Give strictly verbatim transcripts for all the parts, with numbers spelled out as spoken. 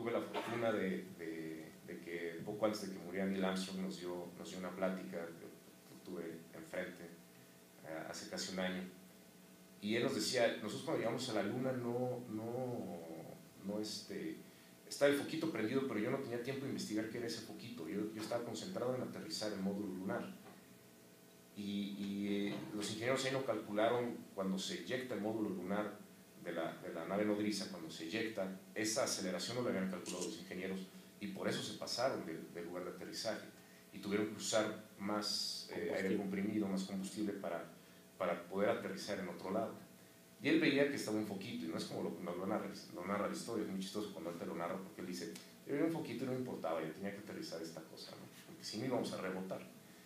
tuve la fortuna de, de, de que poco antes de que muriera Neil Armstrong nos dio, nos dio una plática que tuve enfrente uh, hace casi un año, y él nos decía, nosotros cuando llegamos a la luna no, no, no este, estaba el foquito prendido, pero yo no tenía tiempo de investigar qué era ese foquito, yo, yo estaba concentrado en aterrizar el módulo lunar, y, y eh, los ingenieros ahí no calcularon cuando se eyecta el módulo lunar de la, de la nave nodriza, cuando se eyecta, esa aceleración no la habían calculado los ingenieros, y por eso se pasaron del, del lugar de aterrizaje, y tuvieron que usar más eh, aire comprimido, más combustible para, para poder aterrizar en otro lado. Y él veía que estaba un foquito, y no es como lo, no lo, narra, lo narra la historia, es muy chistoso cuando él te lo narra, porque él dice, yo veía un foquito y no me importaba, yo tenía que aterrizar esta cosa, ¿no? Porque si no íbamos a rebotar.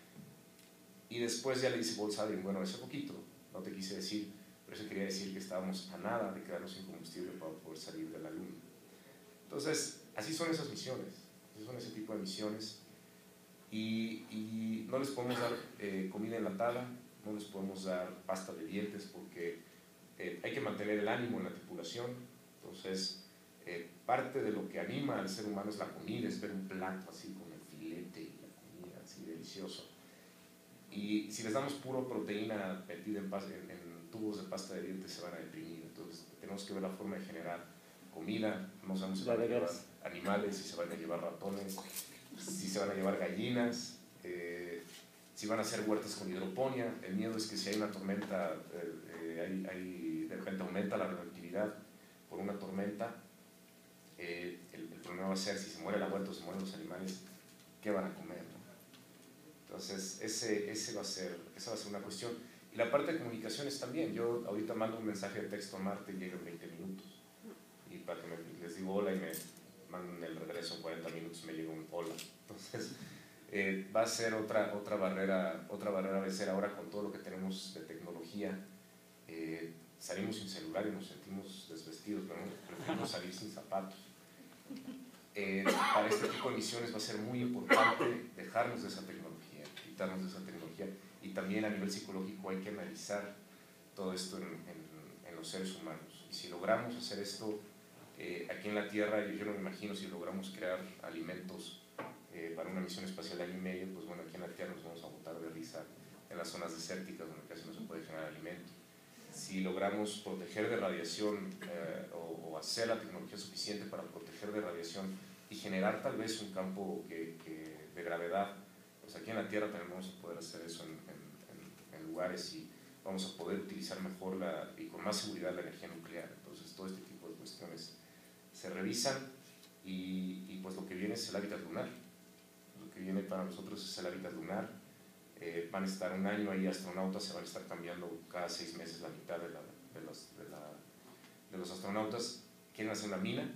Y después ya le dice Buzz Aldrin, bueno, ese foquito, no te quise decir, pero eso quería decir que estábamos a nada de quedarnos sin combustible para poder salir de la luna. Entonces, así son esas misiones, así son ese tipo de misiones, y, y no les podemos dar eh, comida enlatada, no les podemos dar pasta de dientes, porque eh, hay que mantener el ánimo en la tripulación. Entonces, eh, parte de lo que anima al ser humano es la comida, es ver un plato así con el filete y la comida así delicioso. Y si les damos puro proteína metida en, en, en tubos de pasta de dientes, se van a deprimir. Entonces tenemos que ver la forma de generar comida, no sabemos si se van a llevar animales, si se van a llevar ratones, si se van a llevar gallinas, eh, si van a hacer huertas con hidroponía. El miedo es que si hay una tormenta, eh, eh, hay, hay, de repente aumenta la radioactividad por una tormenta, eh, el, el problema va a ser si se muere la huerta o se mueren los animales, ¿qué van a comer? Entonces, ese, ese va a ser, esa va a ser una cuestión. Y la parte de comunicaciones también. Yo ahorita mando un mensaje de texto a Marte y llega en veinte minutos. Y para que me, les digo hola y me mandan el regreso en cuarenta minutos, me llega un hola. Entonces, eh, va a ser otra, otra barrera, otra barrera a vencer ahora con todo lo que tenemos de tecnología. Eh, salimos sin celular y nos sentimos desvestidos, pero preferimos salir sin zapatos. Eh, para este tipo de misiones va a ser muy importante dejarnos de esa tecnología, quitarnos de esa tecnología, y también a nivel psicológico hay que analizar todo esto en, en, en los seres humanos. Y si logramos hacer esto eh, aquí en la Tierra, yo, yo no me imagino si logramos crear alimentos eh, para una misión espacial de año y medio, pues bueno, aquí en la Tierra nos vamos a botar de risa en las zonas desérticas donde casi no se puede generar alimento. Si logramos proteger de radiación eh, o, o hacer la tecnología suficiente para proteger de radiación y generar tal vez un campo que, que de gravedad, pues aquí en la Tierra también vamos a poder hacer eso en, en, en, en lugares, y vamos a poder utilizar mejor la, y con más seguridad la energía nuclear. Entonces todo este tipo de cuestiones se revisan, y, y pues lo que viene es el hábitat lunar. Lo que viene para nosotros es el hábitat lunar. Eh, van a estar un año ahí astronautas, se van a estar cambiando cada seis meses la mitad de, la, de, los, de, la, de los astronautas. Quieren hacer una mina.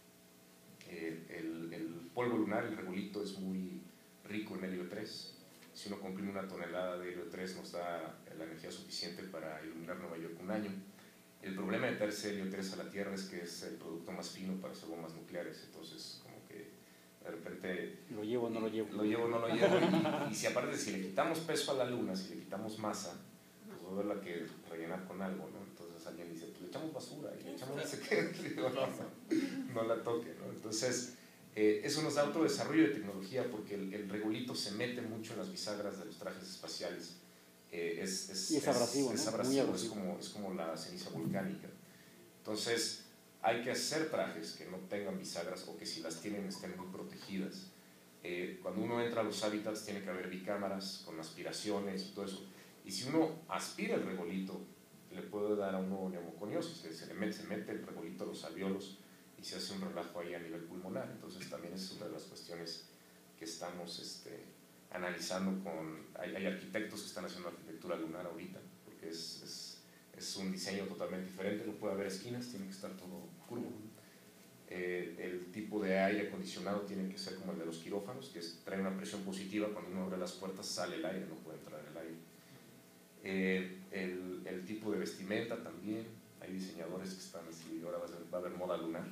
Eh, el, el polvo lunar, el regolito, es muy rico en helio tres. Si uno comprime una tonelada de helio tres nos da la energía suficiente para iluminar Nueva York un año. El problema de traerse helio tres a la Tierra es que es el producto más fino para hacer bombas nucleares. Entonces, como que de repente lo llevo o no lo llevo lo llevo o no lo llevo y, y si aparte si le quitamos peso a la luna, si le quitamos masa, pues va a haberla que rellenar con algo, ¿no? Entonces alguien dice, pues le echamos basura y le echamos no sé qué. Digo, no, no, no la toque, ¿no? Entonces eh, eso nos da otro desarrollo de tecnología, porque el, el regolito se mete mucho en las bisagras de los trajes espaciales. Eh, es, es, y es abrasivo, es, ¿no? es, abrasivo, Muy es, como, es como la ceniza volcánica. Entonces hay que hacer trajes que no tengan bisagras, o que si las tienen estén muy protegidas. Eh, cuando uno entra a los hábitats tiene que haber bicámaras con aspiraciones y todo eso, y si uno aspira el regolito le puede dar a uno neumoconiosis, que se le mete, se mete el regolito a los alveolos y se hace un relajo ahí a nivel pulmonar. Entonces también es una de las cuestiones que estamos este, analizando con, hay, hay arquitectos que están haciendo arquitectura lunar ahorita, porque es, es, es un diseño totalmente diferente, no puede haber esquinas, tiene que estar todo curvo. Eh, el tipo de aire acondicionado tiene que ser como el de los quirófanos, que es, trae una presión positiva, cuando uno abre las puertas sale el aire, no puede entrar el aire. Eh, el, el tipo de vestimenta también, hay diseñadores que están así, ahora va a, ser, va a haber moda lunar.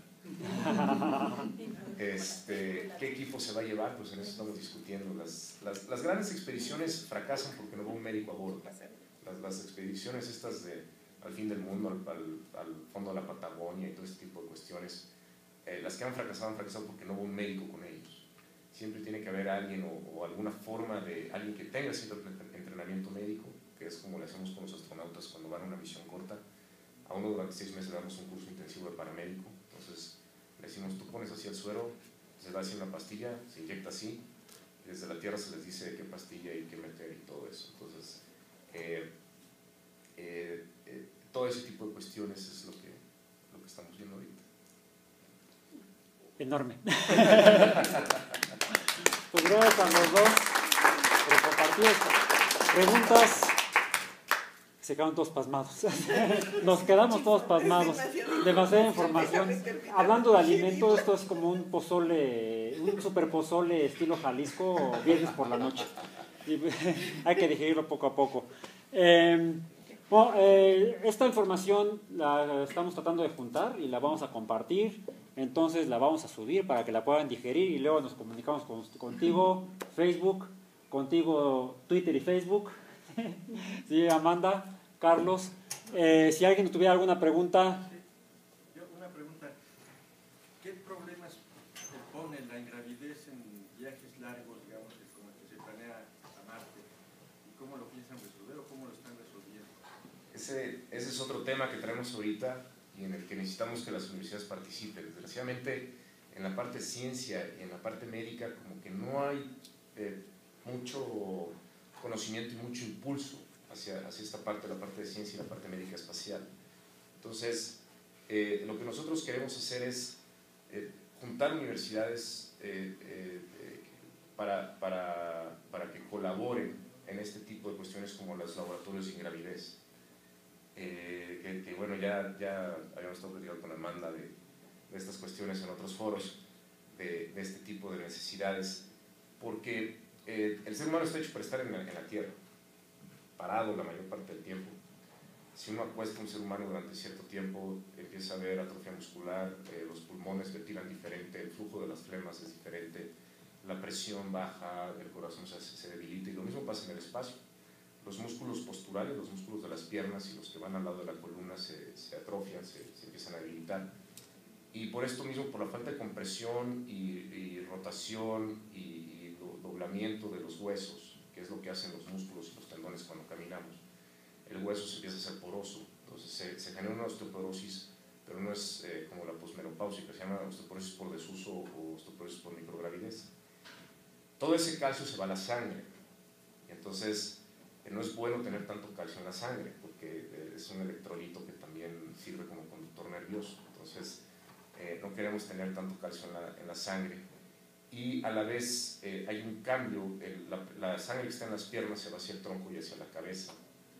Este, ¿qué equipo se va a llevar? Pues en eso estamos discutiendo. Las, las, las grandes expediciones fracasan porque no va un médico a bordo. Las, las expediciones estas de al fin del mundo, al, al, al fondo de la Patagonia y todo este tipo de cuestiones, eh, las que han fracasado han fracasado porque no hubo un médico con ellos. Siempre tiene que haber alguien o, o alguna forma de alguien que tenga cierto entrenamiento médico, que es como le hacemos con los astronautas cuando van a una misión corta. A uno durante seis meses le damos un curso intensivo de paramédico. Entonces le decimos, tú pones así el suero, se da así una pastilla, se inyecta así, y desde la Tierra se les dice qué pastilla hay que meter y todo eso. Entonces, eh, eh, eh, todo ese tipo de cuestiones es lo que, lo que estamos viendo ahorita. Enorme. Pues gracias a los dos por compartir. Preguntas. Se quedaron todos pasmados. Nos quedamos todos pasmados. Demasiada información. Hablando de alimentos, esto es como un pozole, un super pozole estilo Jalisco, viernes por la noche. Y hay que digerirlo poco a poco. Eh, bueno, eh, esta información la estamos tratando de juntar y la vamos a compartir. Entonces la vamos a subir para que la puedan digerir y luego nos comunicamos con, contigo, Facebook, contigo, Twitter y Facebook. Sí, Amanda. Carlos, eh, si alguien tuviera alguna pregunta. Yo una pregunta. ¿Qué problemas te pone la ingravidez en viajes largos, digamos, como el que se planea a Marte? ¿Y cómo lo piensan resolver o cómo lo están resolviendo? Ese, ese es otro tema que traemos ahorita y en el que necesitamos que las universidades participen. Desgraciadamente, en la parte de ciencia y en la parte médica, como que no hay eh, mucho conocimiento y mucho impulso Hacia, hacia esta parte, la parte de ciencia y la parte médica espacial. Entonces, eh, lo que nosotros queremos hacer es eh, juntar universidades eh, eh, eh, para, para, para que colaboren en este tipo de cuestiones como los laboratorios de ingravidez. Eh, que, que bueno, ya, ya habíamos estado platicando con Amanda de, de estas cuestiones en otros foros, de, de este tipo de necesidades, porque eh, el ser humano está hecho para estar en la, en la Tierra, parado la mayor parte del tiempo. Si uno acuesta a un ser humano durante cierto tiempo, empieza a ver atrofia muscular, eh, los pulmones le tiran diferente, el flujo de las flemas es diferente, la presión baja, el corazón se, se debilita, y lo mismo pasa en el espacio. Los músculos posturales, los músculos de las piernas y los que van al lado de la columna se, se atrofian, se, se empiezan a debilitar. Y por esto mismo, por la falta de compresión y, y rotación y, y doblamiento de los huesos, que es lo que hacen los músculos y los tendones cuando caminamos, el hueso se empieza a hacer poroso, entonces se, se genera una osteoporosis, pero no es eh, como la posmenopausia, que se llama osteoporosis por desuso o osteoporosis por microgravidez. Todo ese calcio se va a la sangre, y entonces eh, no es bueno tener tanto calcio en la sangre, porque eh, es un electrolito que también sirve como conductor nervioso, entonces eh, no queremos tener tanto calcio en la, en la sangre. Y a la vez eh, hay un cambio, el, la, la sangre que está en las piernas se va hacia el tronco y hacia la cabeza,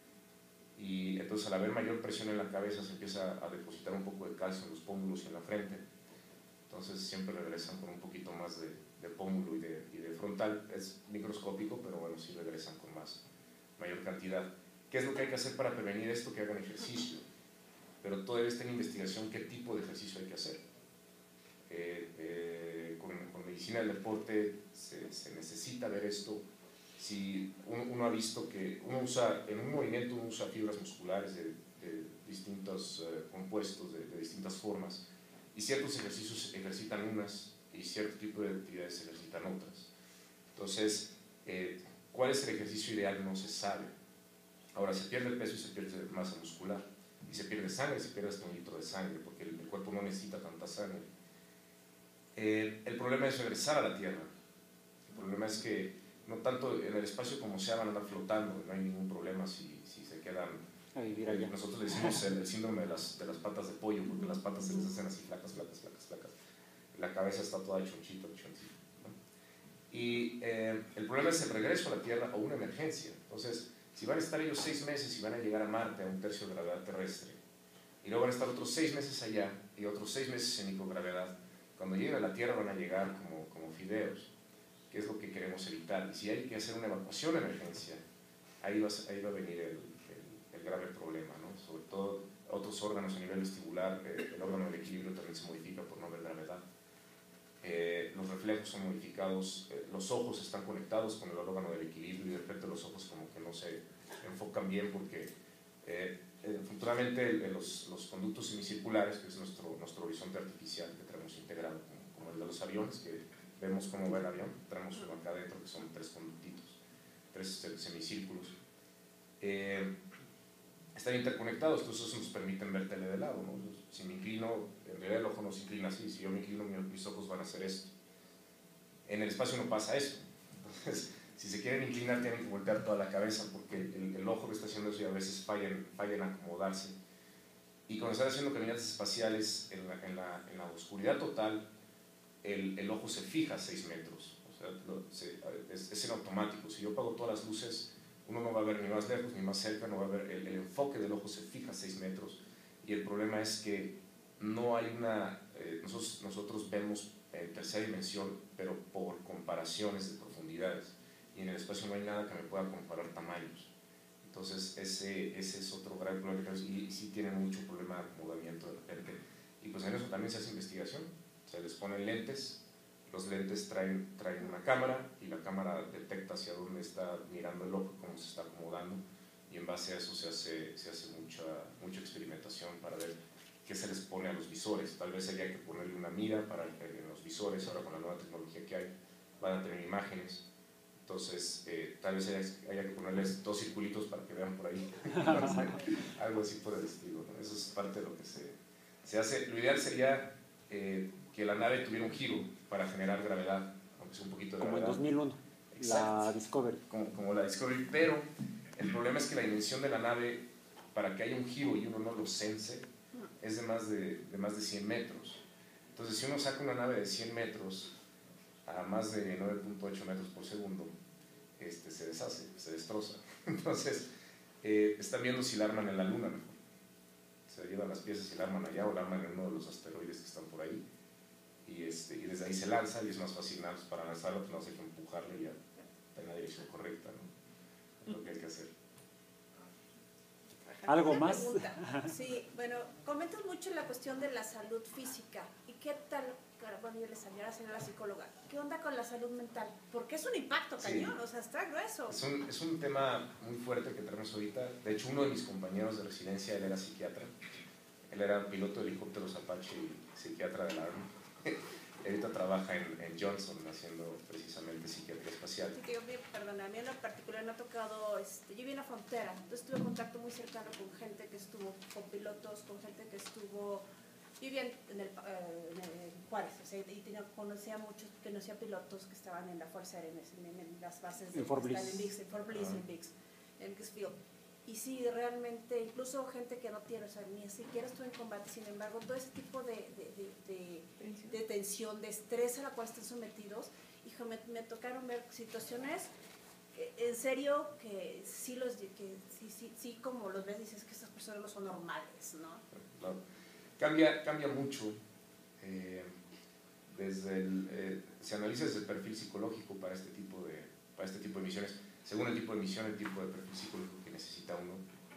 y entonces al haber mayor presión en la cabeza se empieza a depositar un poco de calcio en los pómulos y en la frente, entonces siempre regresan con un poquito más de, de pómulo y de, y de frontal. Es microscópico, pero bueno, sí regresan con más, mayor cantidad. ¿Qué es lo que hay que hacer para prevenir esto? Que hagan ejercicio, pero todavía está en investigación qué tipo de ejercicio hay que hacer. Eh, eh, con, con medicina del deporte se, se necesita ver esto. Si uno, uno ha visto que uno usa, en un movimiento uno usa fibras musculares de, de distintos eh, compuestos, de, de distintas formas, y ciertos ejercicios ejercitan unas y cierto tipo de actividades ejercitan otras. Entonces, eh, ¿cuál es el ejercicio ideal? No se sabe. Ahora, se pierde peso y se pierde masa muscular, y se pierde sangre, se pierde hasta un litro de sangre, porque el, el cuerpo no necesita tanta sangre. Eh, el problema es regresar a la Tierra. El problema es que no tanto en el espacio como sea van a andar flotando, no hay ningún problema si, si se quedan a vivir allá. Nosotros le decimos el, el síndrome de las, de las patas de pollo, porque las patas se les hacen así flacas, flacas, flacas, flacas. La cabeza está toda chonchita, chonchita, ¿no? Y eh, el problema es el regreso a la Tierra o una emergencia. Entonces, si van a estar ellos seis meses y van a llegar a Marte a un tercio de gravedad terrestre, y luego van a estar otros seis meses allá y otros seis meses en microgravedad, cuando lleguen a la Tierra van a llegar como, como fideos, que es lo que queremos evitar. Y si hay que hacer una evacuación de emergencia, ahí va, ahí va a venir el, el, el grave problema, ¿no? Sobre todo otros órganos a nivel vestibular, eh, el órgano del equilibrio también se modifica por no haber gravedad. Eh, los reflejos son modificados, eh, los ojos están conectados con el órgano del equilibrio y de repente los ojos como que no se enfocan bien porque eh, eh, futuramente los, los conductos semicirculares, que es nuestro, nuestro horizonte artificial que tenemos integrado, como, como el de los aviones, que vemos cómo va el avión, tenemos uno acá adentro que son tres conductitos, tres semicírculos. Eh, están interconectados, entonces eso nos permiten ver tele de lado, ¿no? Si me inclino, en realidad el ojo no se inclina así, si yo me inclino mis ojos van a hacer esto. En el espacio no pasa eso, entonces si se quieren inclinar tienen que voltear toda la cabeza porque el, el ojo que está haciendo eso y a veces falla en, falla en acomodarse. Y cuando están haciendo caminatas espaciales en la, en la, en la oscuridad total, el, el ojo se fija a seis metros, o sea, lo, se, es, es en automático. Si yo apago todas las luces, uno no va a ver ni más lejos ni más cerca, no va a ver, el, el enfoque del ojo se fija a seis metros. Y el problema es que no hay una, eh, nosotros, nosotros vemos en tercera dimensión, pero por comparaciones de profundidades. Y en el espacio no hay nada que me pueda comparar tamaños. Entonces ese, ese es otro gran problema, y, y sí tienen mucho problema de acomodamiento de repente. Y pues en eso también se hace investigación, se les ponen lentes, los lentes traen, traen una cámara y la cámara detecta hacia dónde está mirando el ojo, cómo se está acomodando, y en base a eso se hace, se hace mucha, mucha experimentación para ver qué se les pone a los visores. Tal vez habría que ponerle una mira para en los visores, ahora con la nueva tecnología que hay van a tener imágenes. Entonces, eh, tal vez haya, haya que ponerles dos circulitos para que vean por ahí, algo así por el estilo, ¿no? Eso es parte de lo que se, se hace. Lo ideal sería eh, que la nave tuviera un giro para generar gravedad, aunque sea un poquito de como gravedad. en dos mil uno, Exacto. La Discovery. Como, como la Discovery, pero el problema es que la dimensión de la nave, para que haya un giro y uno no lo sense, es de más de, de, más de cien metros. Entonces, si uno saca una nave de cien metros a más de nueve punto ocho metros por segundo, este, se deshace, se destroza. Entonces, eh, están viendo si la arman en la luna mejor. Se llevan las piezas y la arman allá o la arman en uno de los asteroides que están por ahí. Y, este, y desde ahí se lanza y es más fácil nada, pues para lanzarlo, pues no hay que empujarle y ya está en la dirección correcta, ¿no? Es lo que hay que hacer. ¿Algo Una más? pregunta. Sí, bueno, comentas mucho la cuestión de la salud física. ¿Y qué tal? Bueno, yo le salió a la señora psicóloga. ¿Qué onda con la salud mental? Porque es un impacto cañón, sí. O sea, está grueso. Es un, es un tema muy fuerte que tenemos ahorita. De hecho, uno de mis compañeros de residencia, él era psiquiatra. Él era piloto de helicópteros Apache y psiquiatra del Army. Ahorita trabaja en, en Johnson haciendo precisamente psiquiatría espacial. Sí, digo, perdón, a mí en lo particular me ha tocado, este, yo viví en la frontera, entonces tuve contacto muy cercano con gente que estuvo, con pilotos, con gente que estuvo, vivía en, el, eh, en, el, en Juárez, o sea, y tenía, conocía a muchos, conocía pilotos que estaban en la Fuerza Aérea, en, en, en las bases de en Fort Bliss, en Bix, en Fort Bliss, uh-huh. en Bix, en Bixfield. Y sí, realmente, incluso gente que no tiene, o sea, ni siquiera estuvo en combate, sin embargo, todo ese tipo de, de, de, de, de tensión, de estrés a la cual están sometidos, hijo, me, me tocaron ver situaciones, eh, en serio, que sí, los, que sí, sí, sí, como los ves, dices que estas personas no son normales, ¿no? Claro. Cambia, cambia mucho, eh, desde el, eh, se analiza desde el perfil psicológico para este tipo de, para este tipo de misiones. Según el tipo de misión, el tipo de perfil psicológico que necesita uno,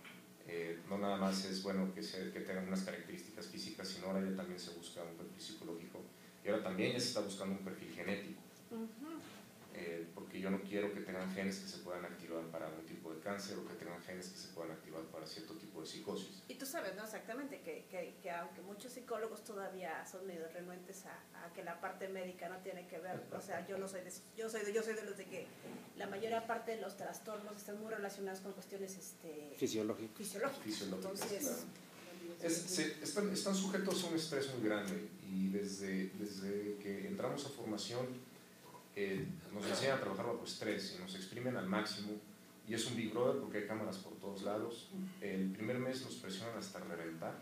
eh, no nada más es bueno que, se, que tengan unas características físicas, sino ahora ya también se busca un perfil psicológico y ahora también ya se está buscando un perfil genético, uh-huh. eh, porque yo no quiero que tengan genes que se puedan activar para un tipo de cáncer o que tengan genes que se puedan activar para cierto tipo de psicosis. Y tú sabes, ¿no? Exactamente, que, que, que aunque muchos psicólogos todavía son medio renuentes a, a que la parte médica no tiene que ver, o sea, yo no soy de yo soy de, yo soy de los de que la mayor parte de los trastornos están muy relacionados con cuestiones este, fisiológicas. Fisiológicas. Fisiológicas, Entonces, claro. es, se, están, están sujetos a un estrés muy grande y desde, desde que entramos a formación eh, nos enseñan a trabajar bajo estrés y nos exprimen al máximo. Y es un Big Brother porque hay cámaras por todos lados. El primer mes nos presionan hasta reventar.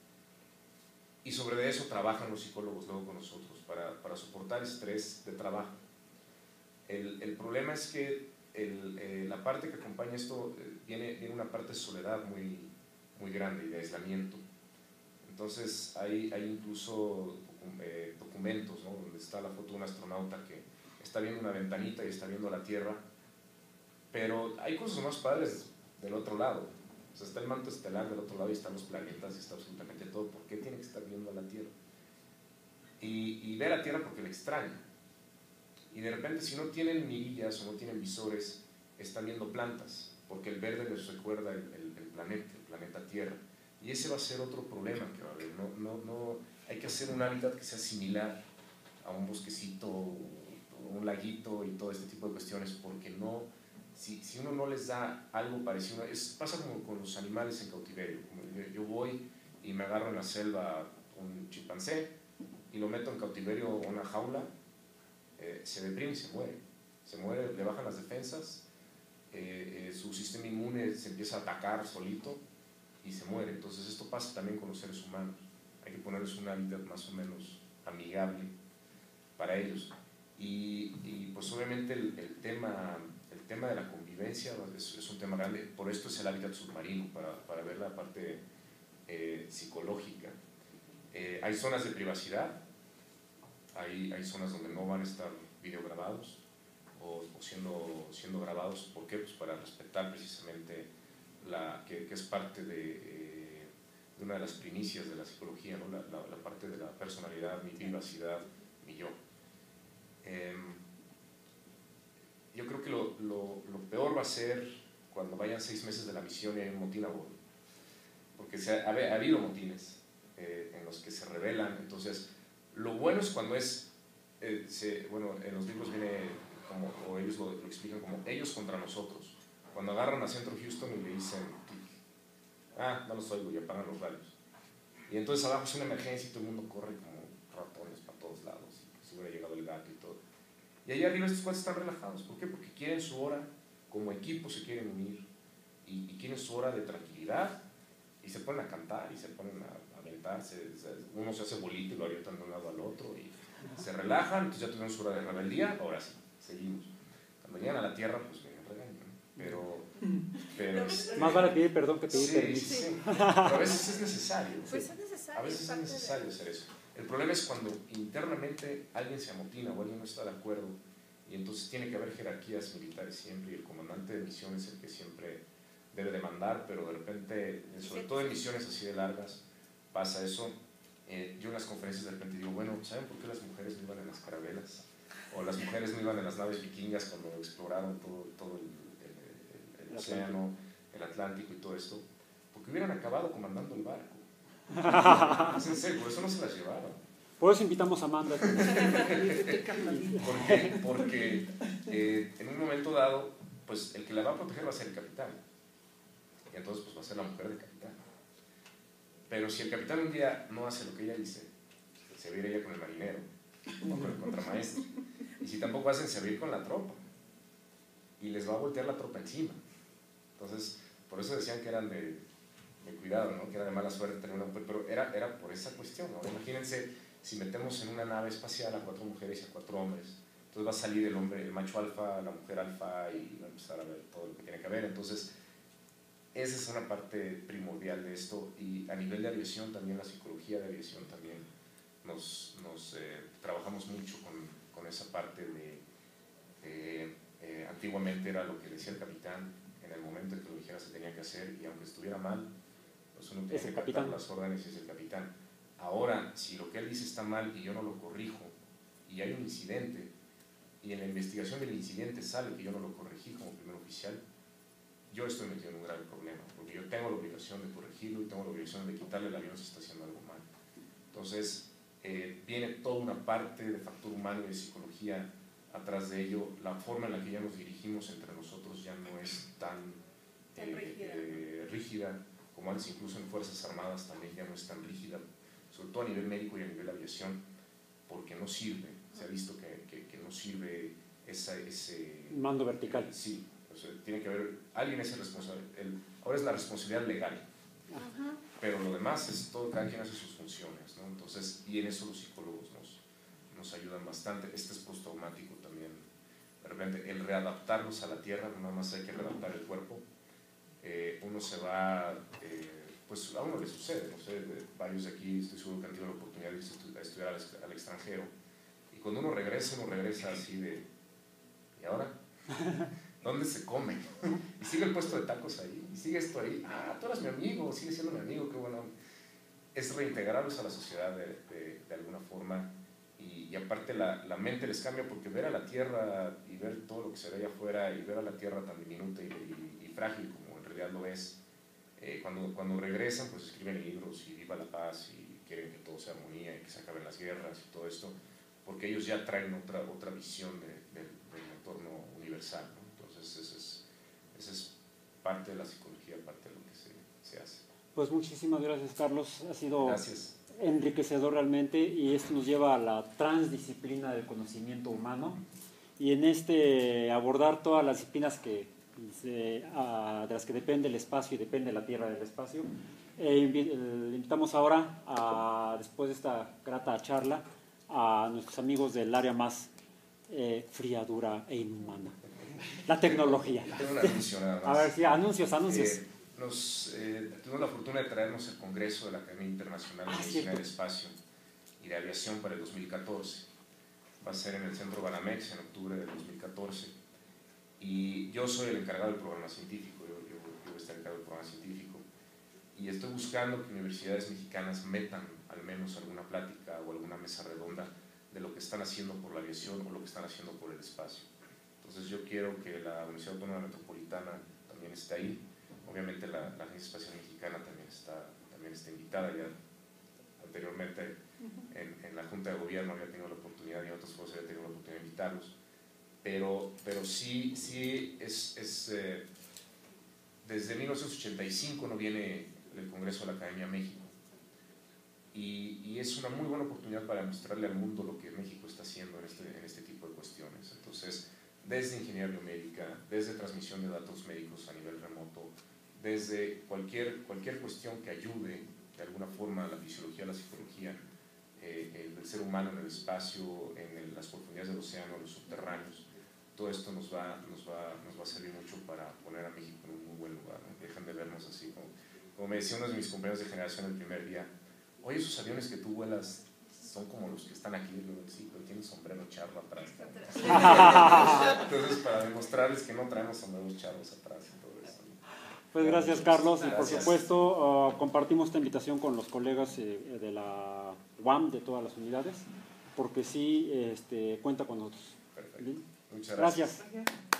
Y sobre eso trabajan los psicólogos luego con nosotros para, para soportar estrés de trabajo. El, el problema es que el, eh, la parte que acompaña esto eh, viene, viene una parte de soledad muy, muy grande y de aislamiento. Entonces hay, hay incluso eh, documentos, ¿no? Donde está la foto de un astronauta que está viendo una ventanita y está viendo la Tierra. Pero hay cosas más padres del otro lado. O sea, está el manto estelar del otro lado y están los planetas y está absolutamente todo. ¿Por qué tiene que estar viendo a la Tierra? Y, y ve a la Tierra porque le extraña. Y de repente, si no tienen mirillas o no tienen visores, están viendo plantas, porque el verde les recuerda el, el, el planeta, el planeta Tierra. Y ese va a ser otro problema que va a haber. No, no, no, hay que hacer un hábitat que sea similar a un bosquecito, un laguito y todo este tipo de cuestiones, porque no, si, si uno no les da algo parecido, es, pasa como con los animales en cautiverio. Como yo, yo voy y me agarro en la selva un chimpancé y lo meto en cautiverio o una jaula, eh, se deprime y se muere. Se muere, le bajan las defensas, eh, eh, su sistema inmune se empieza a atacar solito y se muere. Entonces esto pasa también con los seres humanos. Hay que ponerles un hábitat más o menos amigable para ellos. Y, y pues obviamente el, el, tema, el tema de la convivencia es, es un tema grande. Por esto es el hábitat submarino, para, para ver la parte eh, psicológica. Eh, hay zonas de privacidad, hay, hay zonas donde no van a estar videograbados o, o siendo, siendo grabados. ¿Por qué? Pues para respetar precisamente la, que, que es parte de, eh, de una de las primicias de la psicología, ¿no? la, la, la parte de la personalidad, mi privacidad, mi yo. Eh, yo creo que lo, lo, lo peor va a ser cuando vayan seis meses de la misión y hay un motín a bordo, porque se ha, ha habido motines eh, en los que se rebelan. Entonces lo bueno es cuando es eh, se, bueno, en los libros viene como, o ellos lo, lo explican como ellos contra nosotros, cuando agarran a Centro Houston y le dicen ah, no los oigo y apagan los radios, y entonces abajo es una emergencia y todo el mundo corre como ratones para todos lados, y se hubiera llegado el gato y todo. Y allá arriba estos cuates están relajados. ¿Por qué? Porque quieren su hora, como equipo se quieren unir, y, y quieren su hora de tranquilidad, y se ponen a cantar, y se ponen a, a aventarse, uno se hace bolita y lo avientan de un lado al otro, y se relajan. Entonces ya tenemos su hora de rebeldía, ahora sí, seguimos. Cuando llegan a la tierra, pues me regañan, pero... pero este, más vale pedir perdón que pedir sí, permiso. sí, sí. Pero a veces es necesario. Pues es necesario. A veces es necesario hacer eso. El problema es cuando internamente alguien se amotina o alguien no está de acuerdo, y entonces tiene que haber jerarquías militares siempre, y el comandante de misión es el que siempre debe de mandar, pero de repente, sobre todo en misiones así de largas, pasa eso. Eh, yo en las conferencias de repente digo, bueno, ¿saben por qué las mujeres no iban en las carabelas? O las mujeres no iban en las naves vikingas cuando exploraron todo, todo el, el, el, el océano, el Atlántico y todo esto? Porque hubieran acabado comandando el barco. Es en serio, por eso no se las llevaron. Por eso invitamos a Amanda. porque porque eh, en un momento dado, pues el que la va a proteger va a ser el capitán. Y entonces pues va a ser la mujer del capitán. Pero si el capitán un día no hace lo que ella dice, se va a ir ella con el marinero o con el contramaestre. Y si tampoco hacen, se va a ir con la tropa. Y les va a voltear la tropa encima. Entonces, por eso decían que eran de... de cuidado, ¿no? Que era de mala suerte tener una mujer, pero era, era por esa cuestión, ¿no? Imagínense si metemos en una nave espacial a cuatro mujeres y a cuatro hombres, entonces va a salir el hombre, el macho alfa, la mujer alfa, y va a empezar a ver todo lo que tiene que ver. Entonces esa es una parte primordial de esto. Y a nivel de aviación también, la psicología de aviación también nos, nos eh, trabajamos mucho con, con esa parte de, de eh, antiguamente era lo que decía el capitán, en el momento en que lo dijera se tenía que hacer, y aunque estuviera mal, pues uno tiene que acatar las órdenes y es el capitán. Ahora, si lo que él dice está mal y yo no lo corrijo, y hay un incidente, y en la investigación del incidente sale que yo no lo corregí como primer oficial, yo estoy metido en un grave problema, porque yo tengo la obligación de corregirlo y tengo la obligación de quitarle el avión si está haciendo algo mal. Entonces, eh, viene toda una parte de factor humano y de psicología atrás de ello. La forma en la que ya nos dirigimos entre nosotros ya no es tan eh, rígida. Eh, rígida como antes. Incluso en Fuerzas Armadas también ya no es tan rígida, sobre todo a nivel médico y a nivel aviación, porque no sirve. Se ha visto que, que, que no sirve esa, ese... mando vertical. Eh, sí, o sea, tiene que haber, alguien es el responsable, el, ahora es la responsabilidad legal, uh-huh. Pero lo demás es todo, cada quien hace sus funciones, ¿no? Entonces, y en eso los psicólogos nos, nos ayudan bastante. Este es postraumático también, de repente el readaptarnos a la tierra, no nada más hay que readaptar el cuerpo. Eh, uno se va, eh, pues a uno le sucede, no sé, de varios de aquí estoy seguro que han tenido la oportunidad de estudiar, estudiar al, al extranjero, y cuando uno regresa, uno regresa así de, ¿y ahora? ¿Dónde se come? Y sigue el puesto de tacos ahí, y sigue esto ahí, ah, tú eres mi amigo, sigue siendo mi amigo, qué bueno. Es reintegrarlos a la sociedad de, de, de alguna forma, y, y aparte la, la mente les cambia, porque ver a la tierra y ver todo lo que se ve allá afuera, y ver a la tierra tan diminuta y, y, y frágil como en realidad lo es, eh, cuando, cuando regresan, pues escriben libros y viva la paz y quieren que todo sea armonía y que se acaben las guerras y todo esto, porque ellos ya traen otra, otra visión de, de, del entorno universal, ¿no? Entonces, esa es, esa es parte de la psicología, parte de lo que se, se hace. Pues muchísimas gracias, Carlos. Ha sido Gracias. enriquecedor realmente, y esto nos lleva a la transdisciplina del conocimiento humano, y en este abordar todas las disciplinas que, se, a, de las que depende el espacio y depende la Tierra del espacio. Eh, invitamos ahora, a, después de esta grata charla, a nuestros amigos del área más eh, fría, dura e inhumana, la tecnología. Tengo un anuncio nada más. A ver, sí, anuncios, anuncios. Eh, nos, eh, tuvimos la fortuna de traernos el Congreso de la Academia Internacional de Ah, Medicina cierto. del Espacio y de Aviación para el dos mil catorce. Va a ser en el Centro Banamex en octubre del dos mil catorce. Y yo soy el encargado del programa científico, yo, yo, yo voy a estar encargado del programa científico. Y estoy buscando que universidades mexicanas metan al menos alguna plática o alguna mesa redonda de lo que están haciendo por la aviación o lo que están haciendo por el espacio. Entonces yo quiero que la Universidad Autónoma Metropolitana también esté ahí. Obviamente la, la Agencia Espacial Mexicana también está, también está invitada. Ya anteriormente en, en la Junta de Gobierno había tenido la oportunidad y en otros foros había tenido la oportunidad de invitarlos. Pero, pero sí, sí es, es eh, desde mil novecientos ochenta y cinco no viene el Congreso de la Academia México. Y, y es una muy buena oportunidad para mostrarle al mundo lo que México está haciendo en este, en este tipo de cuestiones. Entonces, desde ingeniería biomédica, desde transmisión de datos médicos a nivel remoto, desde cualquier, cualquier cuestión que ayude de alguna forma a la fisiología, la psicología, eh, el, el ser humano en el espacio, en el, las profundidades del océano, los subterráneos, todo esto nos va, nos, va, nos va a servir mucho para poner a México en un muy buen lugar, ¿no? Dejen de vernos así, como, como me decía uno de mis compañeros de generación el primer día: oye, esos aviones que tú vuelas son como los que están aquí. Luego, sí, pero tienen sombrero charro atrás. Entonces, para demostrarles que no traemos sombreros charros atrás y todo eso, ¿no? Pues gracias, Carlos, y por Gracias. supuesto uh, compartimos esta invitación con los colegas eh, de la U A M, de todas las unidades, porque sí este, cuenta con nosotros. Perfecto. Muchas gracias. Gracias.